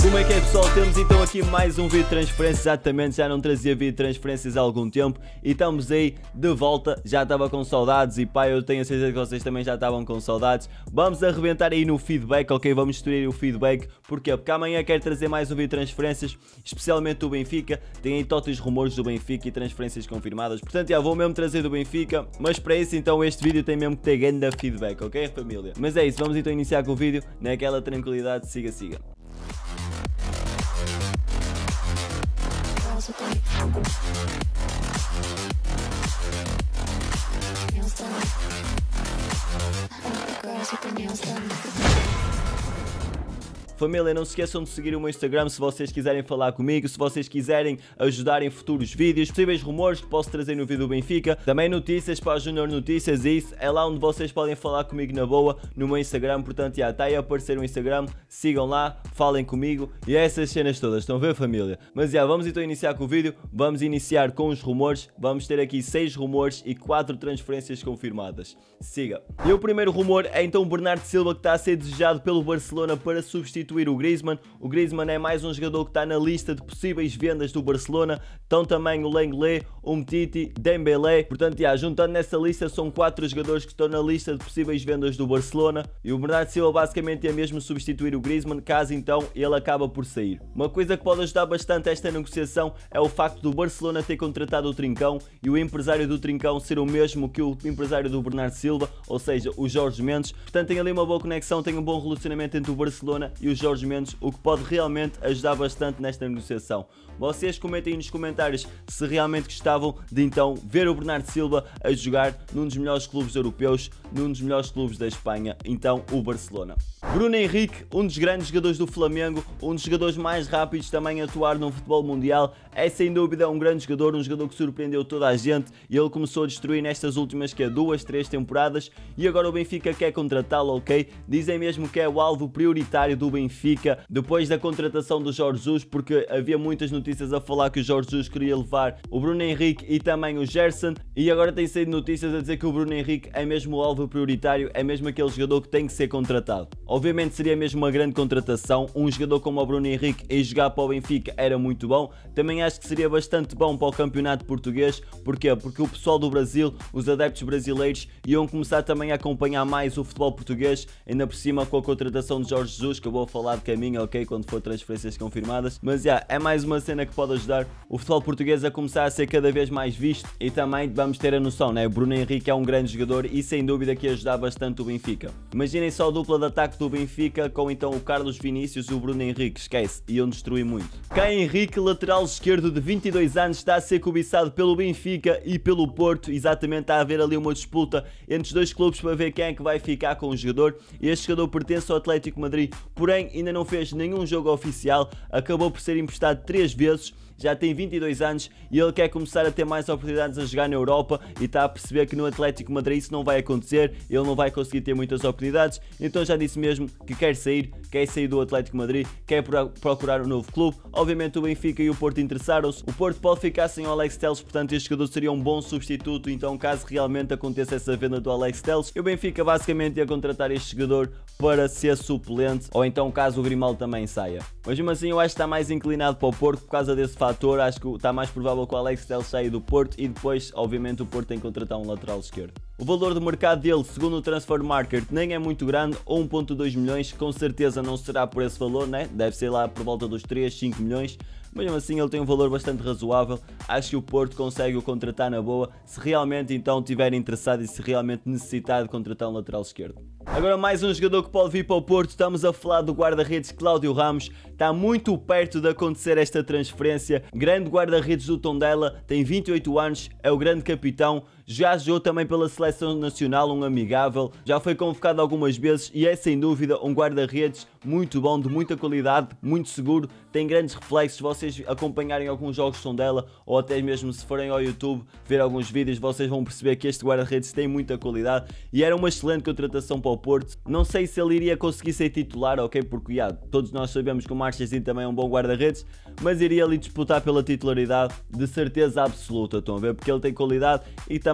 Como é que é, pessoal? Temos então aqui mais um vídeo de transferências. Exatamente, já não trazia vídeo de transferências há algum tempo e estamos aí de volta. Já estava com saudades e pá, eu tenho a certeza que vocês também já estavam com saudades. Vamos arrebentar aí no feedback, ok? Vamos destruir o feedback. Porquê? Porque amanhã quero trazer mais um vídeo de transferências, especialmente do Benfica. Tem aí todos rumores do Benfica e transferências confirmadas. Portanto, já vou mesmo trazer do Benfica. Mas para isso, então, este vídeo tem mesmo que ter grande feedback, ok, família? Mas é isso, vamos então iniciar com o vídeo naquela tranquilidade. Siga, siga. Família, não se esqueçam de seguir o meu Instagram se vocês quiserem falar comigo, se vocês quiserem ajudar em futuros vídeos, possíveis rumores que posso trazer no vídeo do Benfica, também notícias para a Junior Notícias, e isso é lá onde vocês podem falar comigo na boa, no meu Instagram. Portanto, já está aí a aparecer o Instagram, sigam lá, falem comigo e essas cenas todas, estão a ver, família? Mas já, vamos então iniciar com o vídeo, vamos iniciar com os rumores, vamos ter aqui 6 rumores e 4 transferências confirmadas. Siga. E o primeiro rumor é então o Bernardo Silva, que está a ser desejado pelo Barcelona para substituir o Griezmann. O Griezmann é mais um jogador que está na lista de possíveis vendas do Barcelona. Estão também o Lenglet, o Umtiti, Dembélé. Portanto, já, juntando nessa lista, são 4 jogadores que estão na lista de possíveis vendas do Barcelona. E o Bernardo Silva basicamente é mesmo substituir o Griezmann, caso então ele acaba por sair. Uma coisa que pode ajudar bastante esta negociação é o facto do Barcelona ter contratado o Trincão e o empresário do Trincão ser o mesmo que o empresário do Bernardo Silva, ou seja, o Jorge Mendes. Portanto, tem ali uma boa conexão, tem um bom relacionamento entre o Barcelona e o Jorge Mendes, o que pode realmente ajudar bastante nesta negociação. Vocês comentem aí nos comentários se realmente gostavam de então ver o Bernardo Silva a jogar num dos melhores clubes europeus, num dos melhores clubes da Espanha, então o Barcelona. Bruno Henrique, um dos grandes jogadores do Flamengo, um dos jogadores mais rápidos também a atuar no futebol mundial, é sem dúvida um grande jogador, um jogador que surpreendeu toda a gente e ele começou a destruir nestas últimas 2, 3 temporadas e agora o Benfica quer contratá-lo, ok? Dizem mesmo que é o alvo prioritário do Benfica depois da contratação do Jorge Jesus, porque havia muitas notícias a falar que o Jorge Jesus queria levar o Bruno Henrique e também o Gerson, e agora tem saído notícias a dizer que o Bruno Henrique é mesmo o alvo prioritário, é mesmo aquele jogador que tem que ser contratado. Obviamente seria mesmo uma grande contratação, um jogador como o Bruno Henrique e jogar para o Benfica era muito bom. Também acho que seria bastante bom para o campeonato português. Porquê? Porque o pessoal do Brasil, os adeptos brasileiros, iam começar também a acompanhar mais o futebol português, ainda por cima com a contratação de Jorge Jesus, que eu vou falar de caminho, ok, quando for transferências confirmadas. Mas já, é mais uma cena que pode ajudar o futebol português a começar a ser cada vez mais visto e também vamos ter a noção, né? O Bruno Henrique é um grande jogador e sem dúvida que ia ajudar bastante o Benfica. Imaginem só a dupla de ataque do Benfica com então o Carlos Vinícius e o Bruno Henrique, esquece, iam destruir muito. Caio Henrique, lateral esquerdo de 22 anos, está a ser cobiçado pelo Benfica e pelo Porto. Exatamente, está a haver ali uma disputa entre os dois clubes para ver quem é que vai ficar com o jogador. Este jogador pertence ao Atlético Madrid, porém ainda não fez nenhum jogo oficial, acabou por ser emprestado 3 vezes. Já tem 22 anos e ele quer começar a ter mais oportunidades a jogar na Europa e está a perceber que no Atlético Madrid isso não vai acontecer, ele não vai conseguir ter muitas oportunidades, então já disse mesmo que quer sair do Atlético Madrid, quer procurar um novo clube. Obviamente o Benfica e o Porto interessaram-se, o Porto pode ficar sem o Alex Telles, portanto este jogador seria um bom substituto, então caso realmente aconteça essa venda do Alex Telles, o Benfica basicamente ia contratar este jogador para ser suplente, ou então caso o Grimaldo também saia. Mas mesmo assim eu acho que está mais inclinado para o Porto por causa desse fator, acho que está mais provável que o Alex Telles saia do Porto e depois, obviamente, o Porto tem que contratar um lateral esquerdo. O valor de mercado dele, segundo o Transfer Market, nem é muito grande, 1.2 milhões, com certeza não será por esse valor, né? Deve ser lá por volta dos 3, 5 milhões. Mas mesmo assim ele tem um valor bastante razoável, acho que o Porto consegue o contratar na boa, se realmente então estiver interessado e se realmente necessitar de contratar um lateral esquerdo. Agora mais um jogador que pode vir para o Porto, estamos a falar do guarda-redes Cláudio Ramos, está muito perto de acontecer esta transferência, grande guarda-redes do Tondela, tem 28 anos, é o grande capitão, já jogou também pela seleção nacional, um amigável, já foi convocado algumas vezes e é sem dúvida um guarda-redes muito bom, de muita qualidade, muito seguro, tem grandes reflexos. Se vocês acompanharem alguns jogos de Tondela ou até mesmo se forem ao YouTube ver alguns vídeos, vocês vão perceber que este guarda-redes tem muita qualidade e era uma excelente contratação para o Porto. Não sei se ele iria conseguir ser titular, ok, porque todos nós sabemos que o Marchesin também é um bom guarda-redes, mas iria ali disputar pela titularidade de certeza absoluta, estão a ver, porque ele tem qualidade e também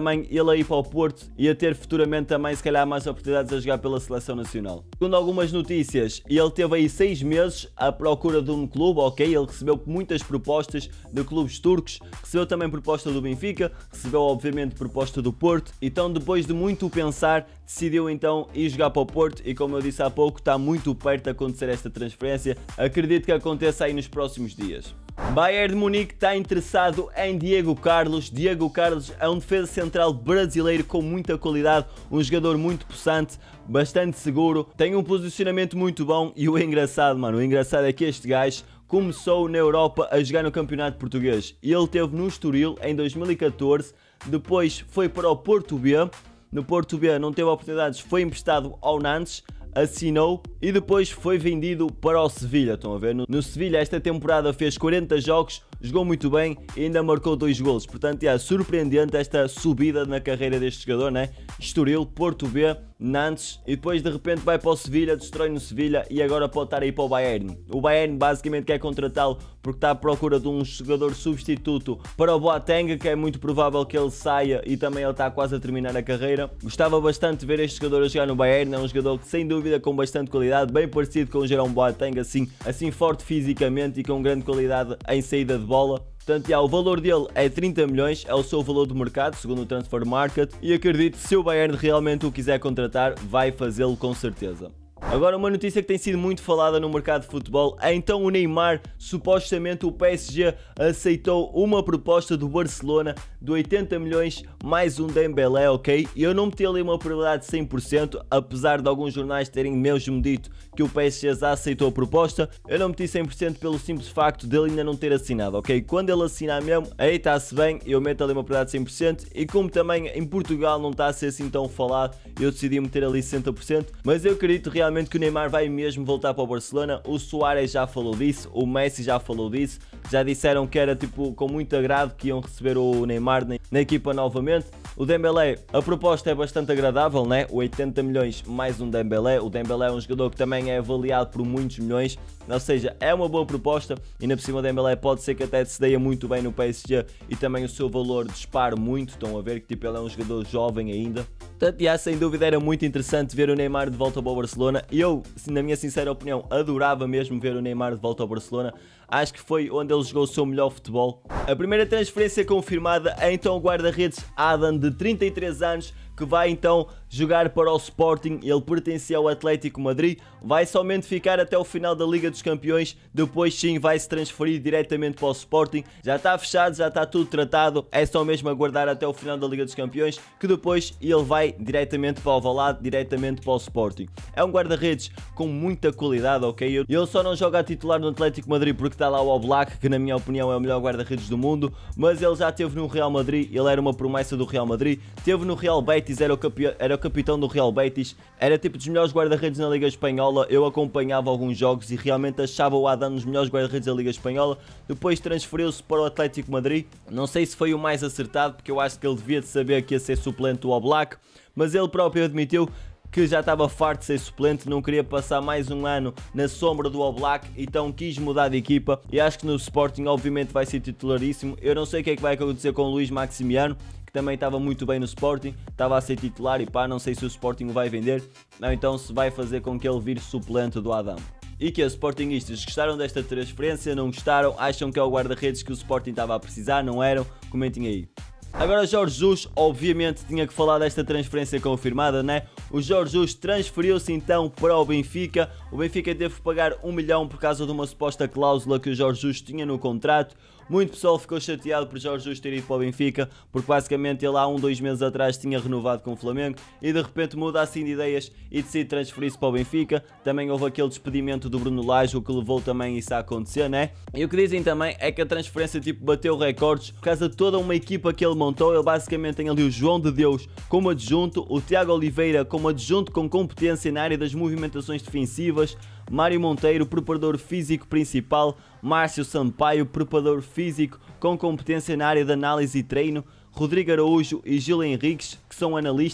também ele a ir para o Porto e a ter futuramente também se calhar mais oportunidades a jogar pela seleção nacional. Segundo algumas notícias, ele teve aí 6 meses à procura de um clube, ok? Ele recebeu muitas propostas de clubes turcos, recebeu também proposta do Benfica, recebeu obviamente proposta do Porto, então depois de muito pensar, decidiu então ir jogar para o Porto e como eu disse há pouco, está muito perto de acontecer esta transferência, acredito que aconteça aí nos próximos dias. Bayern de Munique está interessado em Diego Carlos. Diego Carlos é um defesa central brasileiro com muita qualidade, um jogador muito possante, bastante seguro, tem um posicionamento muito bom e o engraçado, mano, o engraçado é que este gajo começou na Europa a jogar no Campeonato Português. Ele teve no Estoril em 2014, depois foi para o Porto B, no Porto B não teve oportunidades, foi emprestado ao Nantes, assinou e depois foi vendido para o Sevilha, estão a ver? No Sevilha esta temporada fez 40 jogos, jogou muito bem e ainda marcou 2 golos, portanto é surpreendente esta subida na carreira deste jogador, né? Estoril, Porto B, Nantes e depois de repente vai para o Sevilha, destrói no Sevilha e agora pode estar aí para o Bayern. O Bayern basicamente quer contratá-lo porque está à procura de um jogador substituto para o Boateng, que é muito provável que ele saia e também ele está quase a terminar a carreira. Gostava bastante de ver este jogador a jogar no Bayern, é um jogador que sem dúvida com bastante qualidade, bem parecido com o Jerome Boateng, assim forte fisicamente e com grande qualidade em saída de bola. Portanto, o valor dele é 30 milhões, é o seu valor de mercado, segundo o Transfer Market, e acredito que se o Bayern realmente o quiser contratar, vai fazê-lo com certeza. Agora uma notícia que tem sido muito falada no mercado de futebol é então o Neymar, supostamente o PSG aceitou uma proposta do Barcelona de 80 milhões mais um Dembélé, ok? E eu não meti ali uma probabilidade de 100%, apesar de alguns jornais terem mesmo dito que o PSG já aceitou a proposta, eu não meti 100% pelo simples facto dele ainda não ter assinado, ok? Quando ele assinar mesmo, aí está-se bem, eu meto ali uma probabilidade de 100% e como também em Portugal não está a ser assim tão falado, eu decidi meter ali 60%, mas eu acredito realmente que o Neymar vai mesmo voltar para o Barcelona. O Suárez já falou disso, o Messi já falou disso, já disseram que era tipo com muito agrado que iam receber o Neymar na equipa novamente. O Dembélé, a proposta é bastante agradável, né? 80 milhões mais um Dembélé. O Dembélé é um jogador que também é avaliado por muitos milhões, ou seja, é uma boa proposta e na por cima o Dembélé pode ser que até se deia muito bem no PSG e também o seu valor dispara muito, estão a ver que tipo ele é um jogador jovem ainda. Portanto, sem dúvida era muito interessante ver o Neymar de volta para o Barcelona. Eu, na minha sincera opinião, adorava mesmo ver o Neymar de volta ao Barcelona. Acho que foi onde ele jogou o seu melhor futebol. A primeira transferência confirmada é então o guarda-redes Adam, de 33 anos, que vai então jogar para o Sporting. Ele pertencia ao Atlético Madrid, vai somente ficar até o final da Liga dos Campeões, depois sim vai se transferir diretamente para o Sporting. Já está fechado, já está tudo tratado, é só mesmo aguardar até o final da Liga dos Campeões, que depois ele vai diretamente para o Alvalade, diretamente para o Sporting. É um guarda-redes com muita qualidade, ok? Ele só não joga a titular no Atlético Madrid porque está lá o Oblak, que na minha opinião é o melhor guarda-redes do mundo, mas ele já esteve no Real Madrid, ele era uma promessa do Real Madrid, esteve no Real Betis, era o capitão do Real Betis, era tipo dos melhores guarda-redes na Liga Espanhola. Eu acompanhava alguns jogos e realmente achava o Adam dos melhores guarda-redes da Liga Espanhola. Depois transferiu-se para o Atlético Madrid, não sei se foi o mais acertado, porque eu acho que ele devia de saber que ia ser suplente do Oblak, mas ele próprio admitiu que já estava farto de ser suplente, não queria passar mais um ano na sombra do Oblak, então quis mudar de equipa e acho que no Sporting obviamente vai ser titularíssimo. Eu não sei o que é que vai acontecer com o Luís Maximiano, que também estava muito bem no Sporting, estava a ser titular e pá, não sei se o Sporting o vai vender, não, então se vai fazer com que ele vire suplente do Adam. E que os Sportingistas gostaram desta transferência, não gostaram, acham que é o guarda-redes que o Sporting estava a precisar, não eram? Comentem aí. Agora Jorge Jesus, obviamente tinha que falar desta transferência confirmada, né? O Jorge Jesus transferiu-se então para o Benfica teve que pagar 1 milhão por causa de uma suposta cláusula que o Jorge Jesus tinha no contrato. Muito pessoal ficou chateado por Jorge Jesus ter ido para o Benfica, porque basicamente ele há 2 meses atrás tinha renovado com o Flamengo e de repente muda assim de ideias e decide transferir-se para o Benfica. Também houve aquele despedimento do Bruno Lage, o que levou também isso a acontecer, né? E o que dizem também é que a transferência tipo bateu recordes por causa de toda uma equipa que ele montou. Ele basicamente tem ali o João de Deus como adjunto, o Tiago Oliveira como adjunto com competência na área das movimentações defensivas, Mário Monteiro, preparador físico principal, Márcio Sampaio, preparador físico com competência na área de análise e treino, Rodrigo Araújo e Gil Henriques, que são analistas.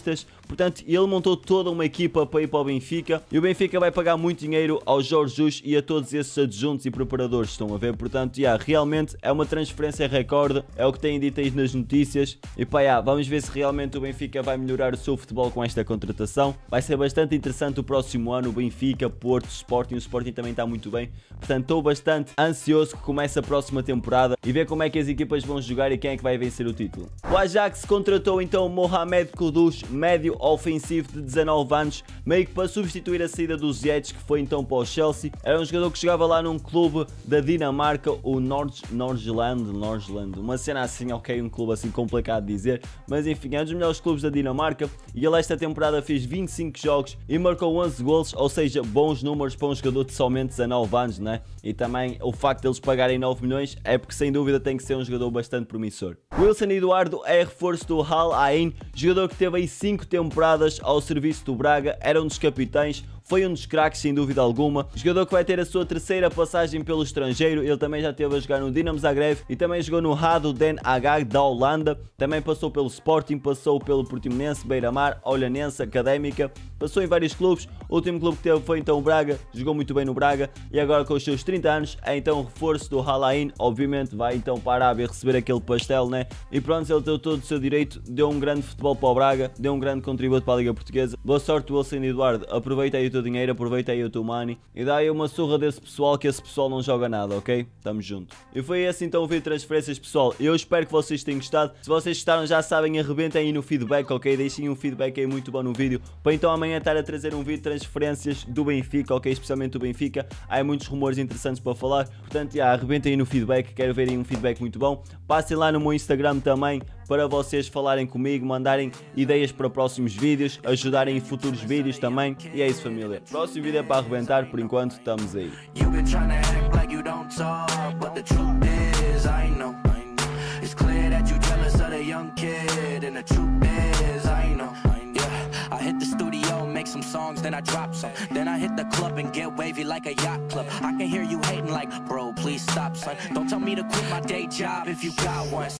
Portanto, ele montou toda uma equipa para ir para o Benfica e o Benfica vai pagar muito dinheiro ao Jorge Jesus e a todos esses adjuntos e preparadores, estão a ver? Portanto, realmente é uma transferência recorde, é o que têm dito aí nas notícias e pá, vamos ver se realmente o Benfica vai melhorar o seu futebol com esta contratação. Vai ser bastante interessante o próximo ano, o Benfica, Porto, Sporting, o Sporting também está muito bem, portanto estou bastante ansioso que comece a próxima temporada e ver como é que as equipas vão jogar e quem é que vai vencer o título. O Ajax contratou então Mohamed Kudus, médio ofensivo de 19 anos, meio que para substituir a saída do Ziyech, que foi então para o Chelsea. Era um jogador que jogava lá num clube da Dinamarca, o Nordsjælland, uma cena assim, ok, um clube assim complicado de dizer, mas enfim, é um dos melhores clubes da Dinamarca e ele esta temporada fez 25 jogos e marcou 11 golos, ou seja, bons números para um jogador de somente 19 anos, né? E também o facto de eles pagarem 9 milhões é porque sem dúvida tem que ser um jogador bastante promissor. Wilson Eduardo é reforço do Al Ain, jogador que teve aí 5 temporadas ao serviço do Braga, era um dos capitães, foi um dos craques sem dúvida alguma, jogador que vai ter a sua terceira passagem pelo estrangeiro, ele também já esteve a jogar no Dinamo Zagreb e também jogou no Rado Den Haag da Holanda, também passou pelo Sporting, passou pelo Portimonense, Beira-Mar, Olhanense, Académica, passou em vários clubes, o último clube que teve foi então o Braga, jogou muito bem no Braga e agora com os seus 30 anos é então o reforço do Al Ain, obviamente vai então para a Arábia receber aquele pastel, né? E pronto, ele deu todo o seu direito, deu um grande futebol para o Braga, deu um grande contributo para a Liga Portuguesa. Boa sorte Wilson Eduardo, aproveita aí o teu dinheiro, aproveita aí o teu money e dá aí uma surra desse pessoal que esse pessoal não joga nada, ok? Tamo junto. E foi esse então o vídeo de transferências, pessoal. Eu espero que vocês tenham gostado. Se vocês gostaram, já sabem, arrebentem aí no feedback, ok? Deixem um feedback aí muito bom no vídeo para então amanhã estar a trazer um vídeo de transferências do Benfica, ok? Especialmente do Benfica. Há muitos rumores interessantes para falar, portanto, arrebentem aí no feedback, quero ver aí um feedback muito bom. Passem lá no meu Instagram também para vocês falarem comigo, mandarem ideias para próximos vídeos, ajudarem em futuros vídeos também. E é isso, família. Próximo vídeo é para arrebentar, por enquanto estamos aí. Some songs, then I drop some. Then I hit the club and get wavy like a yacht club. I can hear you hating like, bro, please stop, son. Don't tell me to quit my day job if you got one.